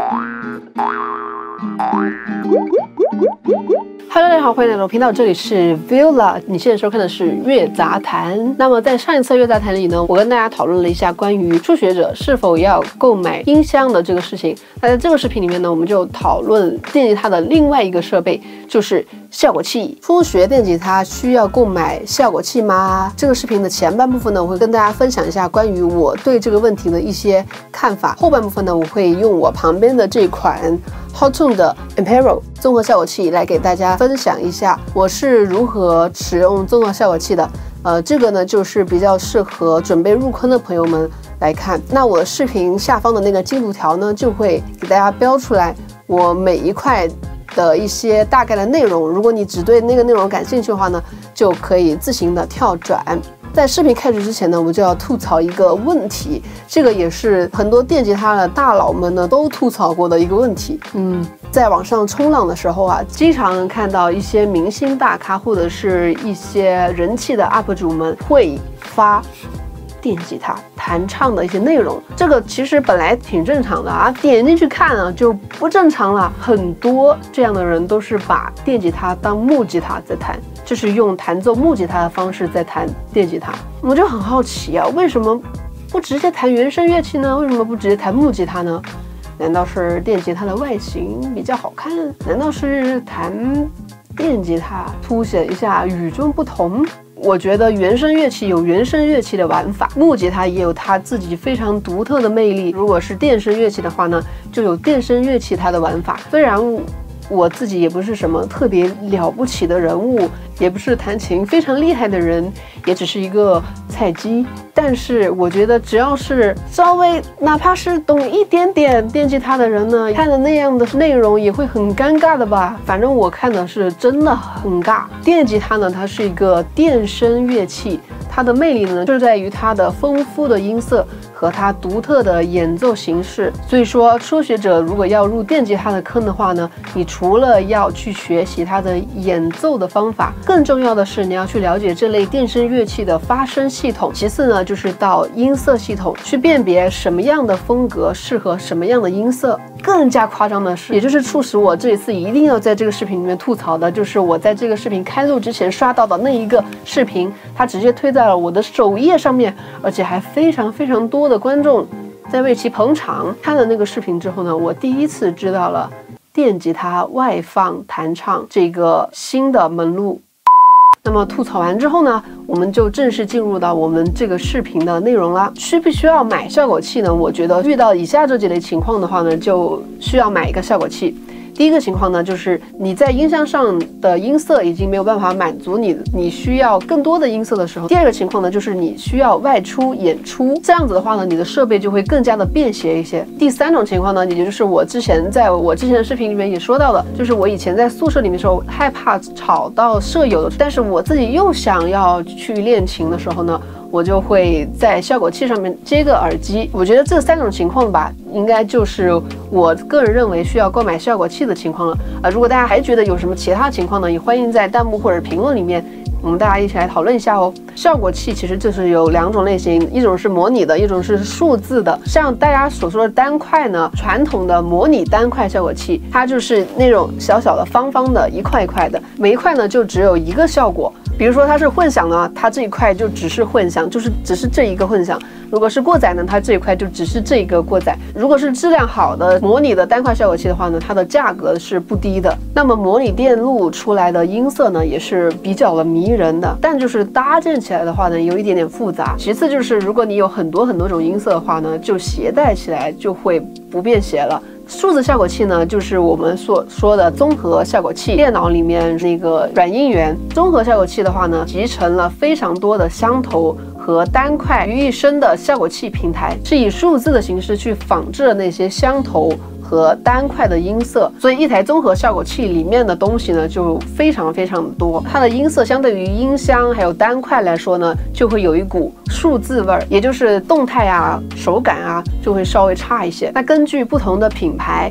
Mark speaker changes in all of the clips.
Speaker 1: Hello， 大家好，欢迎来到频道，这里是 Villa， 你现在收看的是乐杂谈。那么在上一次乐杂谈里呢，我跟大家讨论了一下关于初学者是否要购买音箱的这个事情。那在这个视频里面呢，我们就讨论电吉他的另外一个设备，就是效果器。初学电吉他需要购买效果器吗？这个视频的前半部分呢，我会跟大家分享一下关于我对这个问题的一些看法。后半部分呢，我会用我旁边的这款Hotune 的 Imperial 综合效果器来给大家分享一下我是如何使用综合效果器的。这个呢就是比较适合准备入坑的朋友们来看。那我视频下方的那个进度条呢，就会给大家标出来我每一块的一些大概的内容。如果你只对那个内容感兴趣的话呢，就可以自行的跳转。在视频开始之前呢，我就要吐槽一个问题，这个也是很多电吉他的大佬们呢都吐槽过的一个问题。在网上冲浪的时候啊，经常能看到一些明星大咖或者是一些人气的 UP 主们会发电吉他弹唱的一些内容，这个其实本来挺正常的啊，点进去看啊就不正常了。很多这样的人都是把电吉他当木吉他在弹，就是用弹奏木吉他的方式在弹电吉他。我就很好奇啊，为什么不直接弹原声乐器呢？为什么不直接弹木吉他呢？难道是电吉他的外形比较好看？难道是弹电吉他凸显一下与众不同？我觉得原声乐器有原声乐器的玩法，木吉他也有它自己非常独特的魅力。如果是电声乐器的话呢，就有电声乐器它的玩法。虽然我自己也不是什么特别了不起的人物，也不是弹琴非常厉害的人，也只是一个菜鸡，但是我觉得只要是稍微哪怕是懂一点点电吉他的人呢，看的那样的内容也会很尴尬的吧。反正我看的是真的很尬。电吉他呢，它是一个电声乐器，它的魅力呢就在于它的丰富的音色和它独特的演奏形式。所以说初学者如果要入电吉他的坑的话呢，你除了要去学习它的演奏的方法，更重要的是你要去了解这类电声乐器的发声系统。其次呢，就是到音色系统去辨别什么样的风格适合什么样的音色。更加夸张的是，也就是促使我这一次一定要在这个视频里面吐槽的，就是我在这个视频开录之前刷到的那一个视频，它直接推在了我的首页上面，而且还非常非常多的观众在为其捧场。看了那个视频之后呢，我第一次知道了电吉他外放弹唱这个新的门路。那么吐槽完之后呢，我们就正式进入到我们这个视频的内容了。需不需要买效果器呢？我觉得遇到以下这几类情况的话呢，就需要买一个效果器。第一个情况呢，就是你在音箱上的音色已经没有办法满足你需要更多的音色的时候。第二个情况呢，就是你需要外出演出，这样子的话呢，你的设备就会更加的便携一些。第三种情况呢，也就是我之前的视频里面也说到的，就是我以前在宿舍里面的时候害怕吵到舍友的，但是我自己又想要去练琴的时候呢，我就会在效果器上面接个耳机。我觉得这三种情况吧，应该就是我个人认为需要购买效果器的情况了。如果大家还觉得有什么其他情况呢，也欢迎在弹幕或者评论里面我们大家一起来讨论一下哦。效果器其实就是有两种类型，一种是模拟的，一种是数字的。像大家所说的单块呢，传统的模拟单块效果器，它就是那种小小的方方的一块一块的，每一块呢就只有一个效果。比如说它是混响呢，它这一块就只是混响，就是只是这一个混响。如果是过载呢，它这一块就只是这一个过载。如果是质量好的模拟的单块效果器的话呢，它的价格是不低的。那么模拟电路出来的音色呢，也是比较的迷人的，但就是搭建起来的话呢，有一点点复杂。其次就是如果你有很多种音色的话呢，就携带起来就会不便携了。数字效果器呢，就是我们所说的综合效果器，电脑里面那个软音源。综合效果器的话呢，集成了非常多的箱头和单块于一身的效果器平台，是以数字的形式去仿制了那些箱头和单块的音色，所以一台综合效果器里面的东西呢就非常非常多。它的音色相对于音箱还有单块来说呢，就会有一股数字味儿，也就是动态啊、手感啊就会稍微差一些。那根据不同的品牌、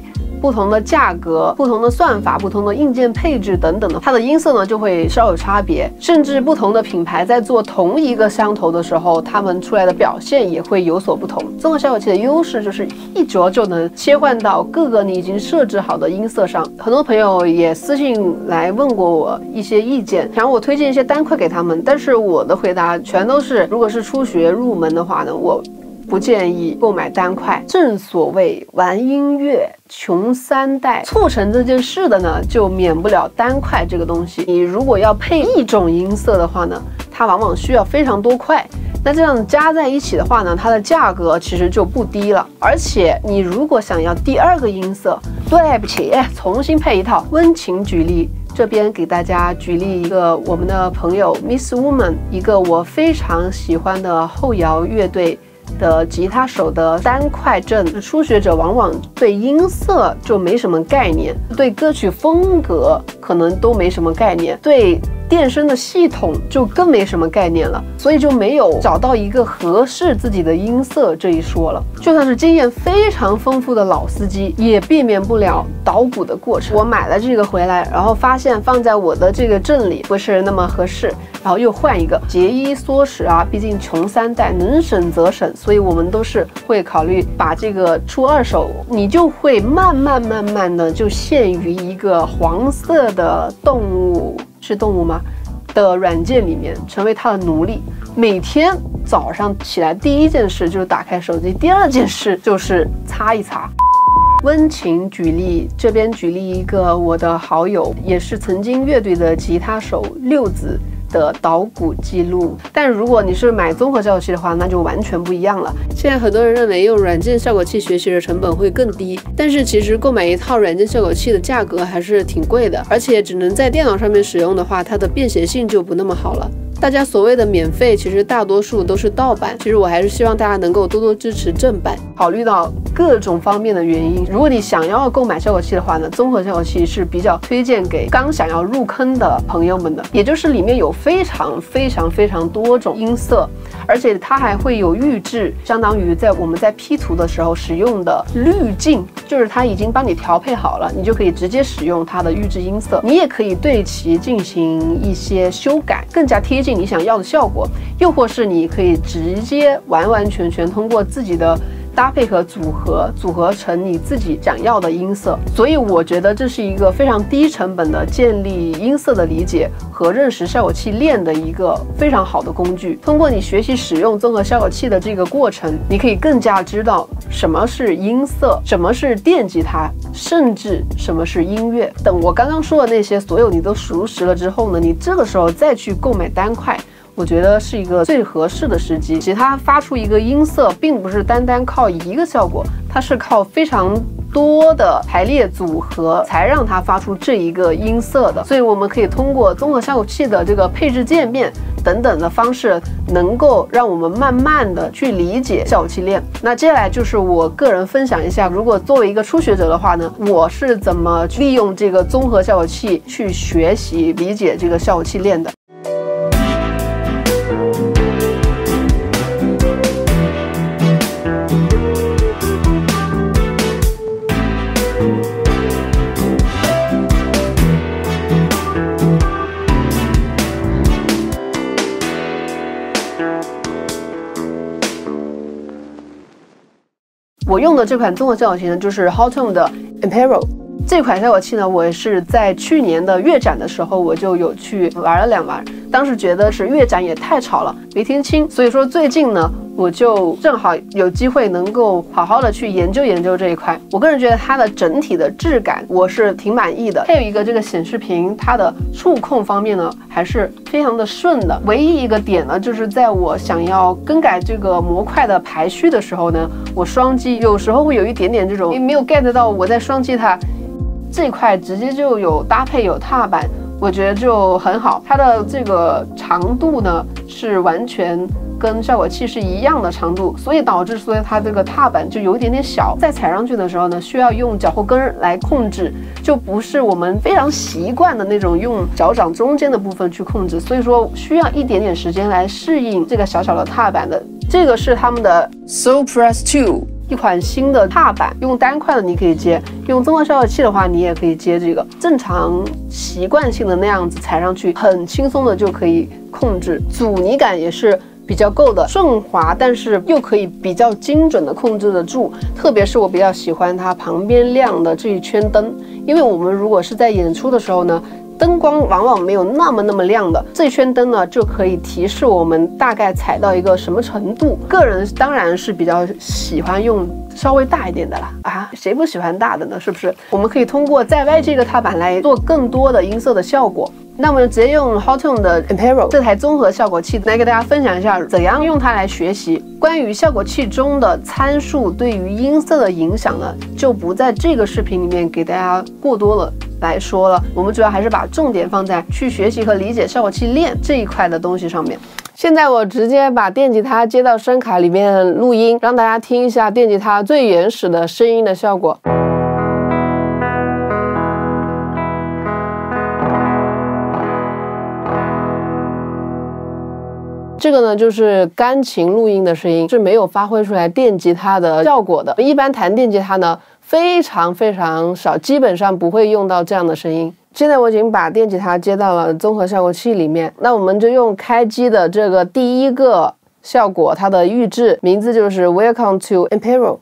Speaker 1: 不同的价格、不同的算法、不同的硬件配置等等的，它的音色呢就会稍有差别，甚至不同的品牌在做同一个箱头的时候，它们出来的表现也会有所不同。综合效果器的优势就是一着就能切换到各个你已经设置好的音色上。很多朋友也私信来问过我一些意见，想让我推荐一些单块给他们，但是我的回答全都是，如果是初学入门的话呢，我不建议购买单块。正所谓玩音乐穷三代，促成这件事的呢，就免不了单块这个东西。你如果要配一种音色的话呢，它往往需要非常多块。那这样加在一起的话呢，它的价格其实就不低了。而且你如果想要第二个音色，对不起，重新配一套。温情举例，这边给大家举例一个我们的朋友 Miss Woman， 一个我非常喜欢的后摇乐队的吉他手的单块阵。初学者往往对音色就没什么概念，对歌曲风格可能都没什么概念，对电声的系统就更没什么概念了，所以就没有找到一个合适自己的音色这一说了。就算是经验非常丰富的老司机，也避免不了捣鼓的过程。我买了这个回来，然后发现放在我的这个阵里不是那么合适，然后又换一个。节衣缩食啊，毕竟穷三代，能省则省，所以我们都是会考虑把这个出二手，你就会慢慢的就陷于一个黄色的动物，是动物吗？的软件里面，成为它的奴隶。每天早上起来第一件事就是打开手机，第二件事就是擦一擦。温情举例，这边举例一个我的好友，也是曾经乐队的吉他手六子的捣鼓记录。但如果你是买综合效果器的话，那就完全不一样了。现在很多人认为用软件效果器学习的成本会更低，但是其实购买一套软件效果器的价格还是挺贵的，而且只能在电脑上面使用的话，它的便携性就不那么好了。大家所谓的免费，其实大多数都是盗版。其实我还是希望大家能够多多支持正版。考虑到各种方面的原因，如果你想要购买效果器的话呢，综合效果器是比较推荐给刚想要入坑的朋友们的，也就是里面有非常多种音色，而且它还会有预制，相当于我们在 P 图的时候使用的滤镜，就是它已经帮你调配好了，你就可以直接使用它的预制音色。你也可以对其进行一些修改，更加贴近你想要的效果，又或是你可以直接完全通过自己的搭配和组合成你自己想要的音色。所以我觉得这是一个非常低成本的建立音色的理解和认识效果器链的一个非常好的工具。通过你学习使用综合效果器的这个过程，你可以更加知道什么是音色，什么是电吉他，甚至什么是音乐。等我刚刚说的那些所有你都熟识了之后呢，你这个时候再去购买单块，我觉得是一个最合适的时机。其实它发出一个音色并不是单靠一个效果，它是靠非常多的排列组合才让它发出这一个音色的。所以我们可以通过综合效果器的这个配置界面等等的方式，能够让我们慢慢的去理解效果器链。那接下来就是我个人分享一下，如果作为一个初学者的话呢，我是怎么利用这个综合效果器去学习理解这个效果器链的。我用的这款综合效果器呢，就是 Hotone 的 Imperial。这款效果器呢，我是在去年的乐展的时候，我就有去玩了2玩。当时觉得是乐展也太吵了，没听清，所以说最近呢，我就正好有机会能够好好的去研究这一块。我个人觉得它的整体的质感我是挺满意的。还有一个这个显示屏，它的触控方面呢还是非常的顺的。唯一一个点呢，就是在我想要更改这个模块的排序的时候呢，我双击有时候会有一点点这种没有 get 到我在双击它这块直接就有搭配有踏板，我觉得就很好。它的这个长度呢是完全跟效果器是一样的长度，所以导致它这个踏板就有一点点小，在踩上去的时候呢，需要用脚后跟来控制，就不是我们非常习惯的那种用脚掌中间的部分去控制，所以说需要一点点时间来适应这个小小的踏板的。这个是他们的 Soul Press 2 一款新的踏板，用单块的你可以接，用综合效果器的话，你也可以接这个。正常习惯性的那样子踩上去，很轻松的就可以控制，阻尼感也是比较够的，顺滑，但是又可以比较精准的控制得住。特别是我比较喜欢它旁边亮的这一圈灯，因为我们如果是在演出的时候呢，灯光往往没有那么亮的，这一圈灯呢就可以提示我们大概踩到一个什么程度。个人当然是比较喜欢用稍微大一点的啦，啊，谁不喜欢大的呢？是不是？我们可以通过在歪这个踏板来做更多的音色的效果。那我们直接用 Hotone 的 Impero 这台综合效果器来给大家分享一下怎样用它来学习关于效果器中的参数对于音色的影响呢，就不在这个视频里面给大家过多了来说了。我们主要还是把重点放在去学习和理解效果器链这一块的东西上面。现在我直接把电吉他接到声卡里面录音，让大家听一下电吉他最原始的声音的效果。这个呢就是钢琴录音的声音，是没有发挥出来电吉他的效果的。一般弹电吉他呢非常少，基本上不会用到这样的声音。现在我已经把电吉他接到了综合效果器里面，那我们就用开机的这个第一个效果，它的预制名字就是 Welcome to Impero。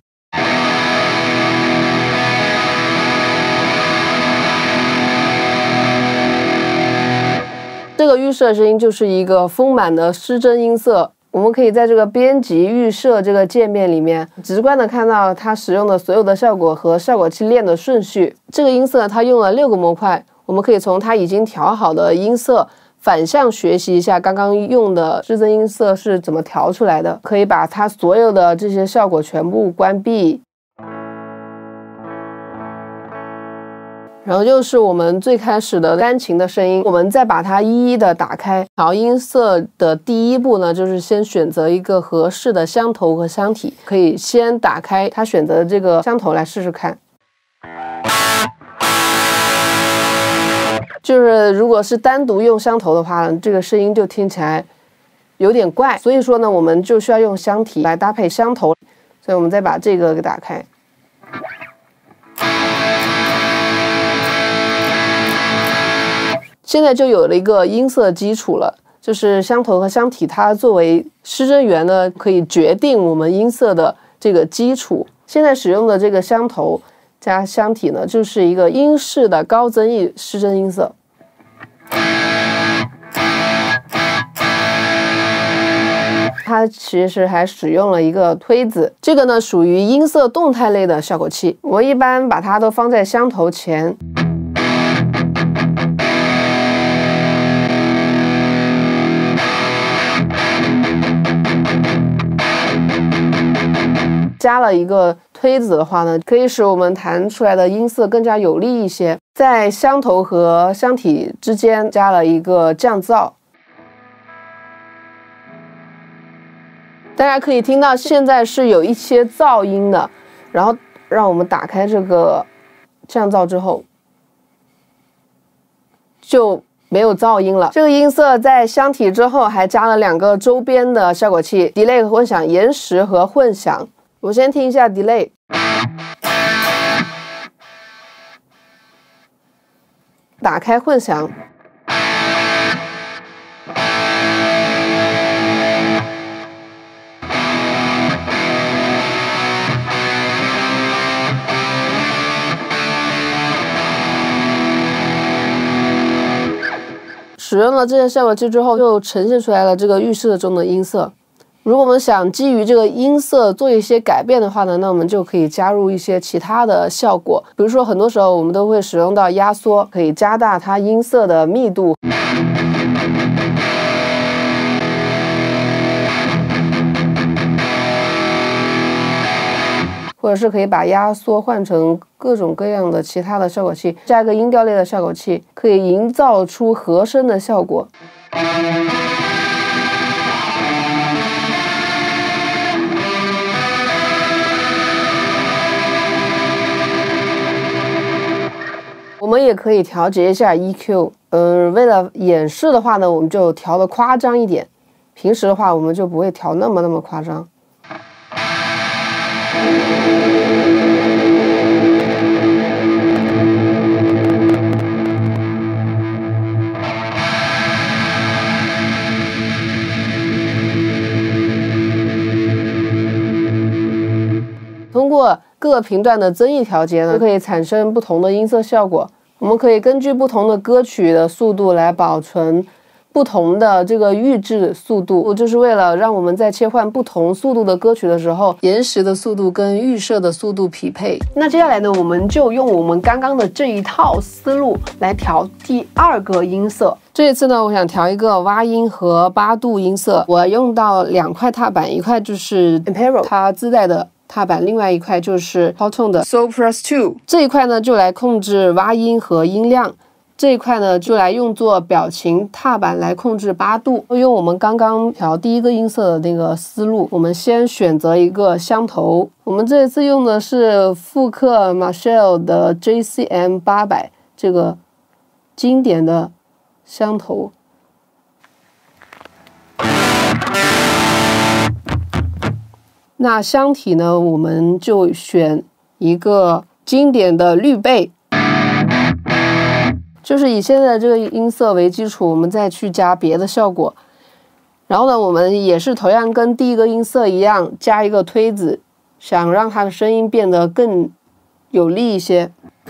Speaker 1: 这个预设声音就是一个丰满的失真音色，我们可以在这个编辑预设这个界面里面直观的看到它使用的所有的效果和效果器链的顺序。这个音色它用了6个模块，我们可以从它已经调好的音色反向学习一下刚刚用的失真音色是怎么调出来的，可以把它所有的这些效果全部关闭。然后就是我们最开始的钢琴的声音，我们再把它一一的打开。调音色的第一步呢，就是先选择一个合适的箱头和箱体，可以先打开它选择的这个箱头来试试看。就是如果是单独用箱头的话，这个声音就听起来有点怪，所以说呢，我们就需要用箱体来搭配箱头。所以我们再把这个给打开。现在就有了一个音色基础了，就是箱头和箱体它作为失真源呢，可以决定我们音色的这个基础。现在使用的这个箱头加箱体呢，就是一个英式的高增益失真音色。它其实还使用了一个推子，这个呢属于音色动态类的效果器，我一般把它都放在箱头前。加了一个推子的话呢，可以使我们弹出来的音色更加有力一些。在箱头和箱体之间加了一个降噪，大家可以听到现在是有一些噪音的。然后让我们打开这个降噪之后，就没有噪音了。这个音色在箱体之后还加了2个周边的效果器 ，delay 和混响、延时和混响。我先听一下 delay， 打开混响，使用了这些效果器之后，就呈现出来了这个预设中的音色。如果我们想基于这个音色做一些改变的话呢，那我们就可以加入一些其他的效果，比如说很多时候我们都会使用到压缩，可以加大它音色的密度，或者是可以把压缩换成各种各样的其他的效果器，加一个音调类的效果器，可以营造出和声的效果。我们也可以调节一下 EQ， 为了演示的话呢，我们就调的夸张一点，平时的话我们就不会调那么夸张。 各频段的增益调节呢，就可以产生不同的音色效果。我们可以根据不同的歌曲的速度来保存不同的这个预制速度，就是为了让我们在切换不同速度的歌曲的时候，延时的速度跟预设的速度匹配。那接下来呢，我们就用我们刚刚的这一套思路来调第二个音色。这一次呢，我想调一个蛙音和8度音色，我用到2块踏板，一块就是 Imperial 它自带的踏板，另外一块就是 Hotone 的 Sopras 2。这一块呢就来控制蛙音和音量，这一块呢就来用作表情踏板来控制8度。用我们刚刚调第一个音色的那个思路，我们先选择一个箱头。我们这一次用的是复刻 Marshall 的 JCM 800这个经典的箱头。那箱体呢，我们就选一个经典的绿贝，就是以现在这个音色为基础，我们再去加别的效果。然后呢，我们也是同样跟第一个音色一样，加一个推子，想让它的声音变得更有力一些。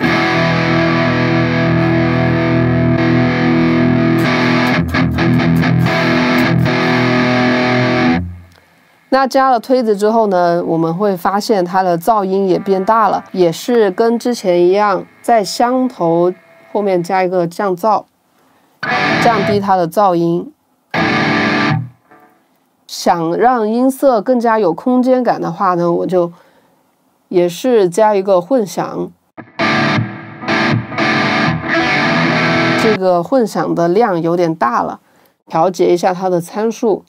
Speaker 1: 那加了推子之后呢，我们会发现它的噪音也变大了，也是跟之前一样，在箱头后面加一个降噪，降低它的噪音。想让音色更加有空间感的话呢，我就也是加一个混响，这个混响的量有点大了，调节一下它的参数。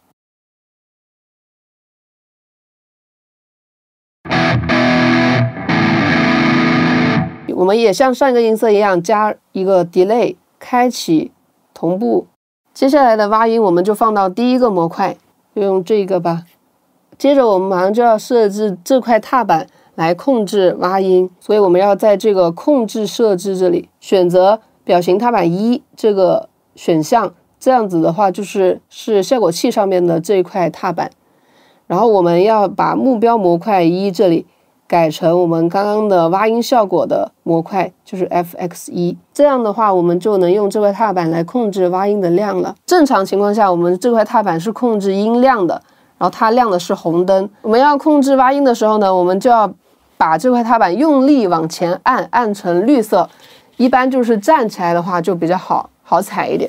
Speaker 1: 我们也像上一个音色一样加一个 delay， 开启同步。接下来的蛙音我们就放到第一个模块，就用这个吧。接着我们马上就要设置这块踏板来控制蛙音，所以我们要在这个控制设置这里选择表型踏板1这个选项，这样子的话是效果器上面的这一块踏板。然后我们要把目标模块1这里改成我们刚刚的蛙音效果的模块，就是 FX1。这样的话，我们就能用这块踏板来控制蛙音的量了。正常情况下，我们这块踏板是控制音量的，然后它亮的是红灯。我们要控制蛙音的时候呢，我们就要把这块踏板用力往前按成绿色。一般就是站起来的话就比较好踩一点。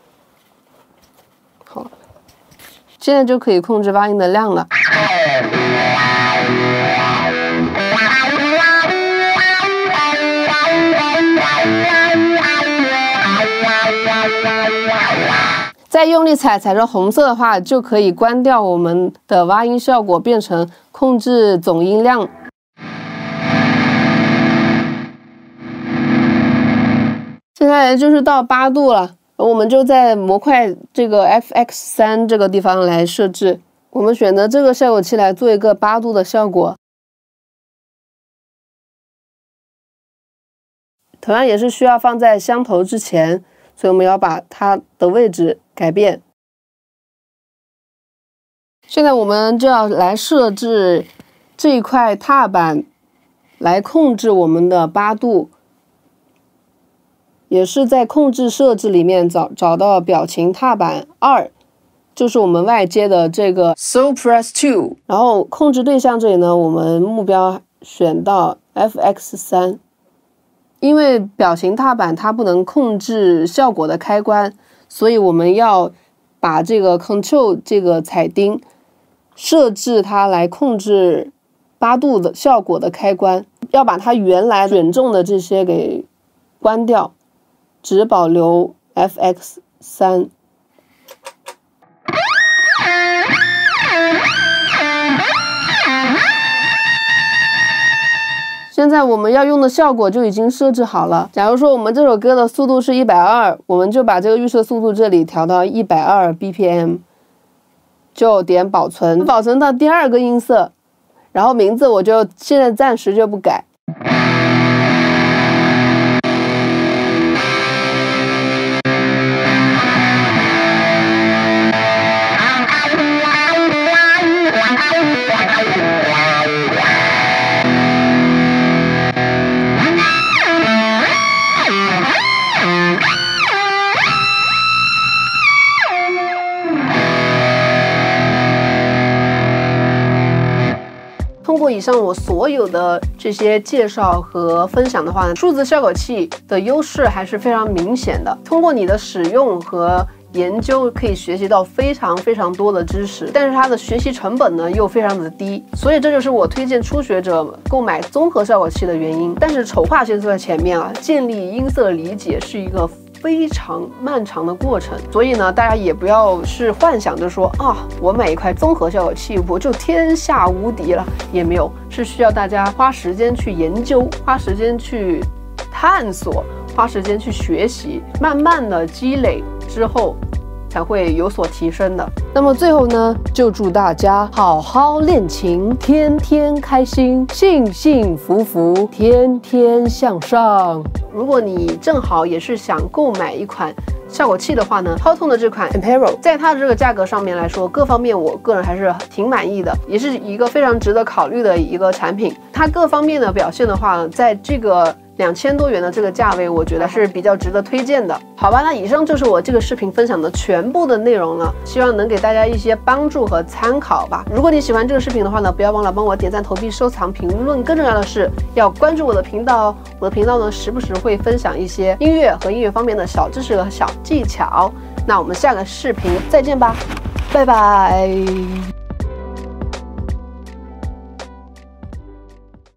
Speaker 1: 好，现在就可以控制蛙音的量了。再用力踩成红色的话，就可以关掉我们的蛙音效果，变成控制总音量。接下来就是到8度了，我们就在模块这个 FX3 这个地方来设置。我们选择这个效果器来做一个8度的效果，同样也是需要放在箱头之前，所以我们要把它的位置改变。现在我们就要来设置这一块踏板来控制我们的8度，也是在控制设置里面找到表情踏板2，就是我们外接的这个 Sopras 2。然后控制对象这里呢，我们目标选到 FX3。因为表情踏板它不能控制效果的开关，所以我们要把这个 Control 这个彩钉设置它来控制8度的效果的开关，要把它原来选中的这些给关掉，只保留 FX3。现在我们要用的效果就已经设置好了。假如说我们这首歌的速度是120，我们就把这个预设速度这里调到120 BPM， 就点保存，保存到第二个音色，然后名字我就现在暂时就不改。 过以上我所有的这些介绍和分享的话呢，数字效果器的优势还是非常明显的。通过你的使用和研究可以学习到非常多的知识，但是它的学习成本呢又非常的低，所以这就是我推荐初学者购买综合效果器的原因。但是丑化先在前面啊，建立音色理解是一个非常漫长的过程，所以呢，大家也不要是幻想着说啊，我买一块综合效果器我就天下无敌了，也没有，是需要大家花时间去研究，花时间去探索，花时间去学习，慢慢的积累之后才会有所提升的。那么最后呢，就祝大家好好练琴，天天开心，幸幸福福，天天向上。如果你正好也是想购买一款效果器的话呢，Haltone的这款 Ampero 在它的这个价格上面来说，各方面我个人还是挺满意的，也是一个非常值得考虑的一个产品。它各方面的表现的话呢，在这个2000多元的这个价位，我觉得是比较值得推荐的。好吧，那以上就是我这个视频分享的全部的内容了，希望能给大家一些帮助和参考吧。如果你喜欢这个视频的话呢，不要忘了帮我点赞、投币、收藏、评论，更重要的是要关注我的频道哦。我的频道呢，时不时会分享一些音乐和音乐方面的小知识和小技巧。那我们下个视频再见吧，拜拜。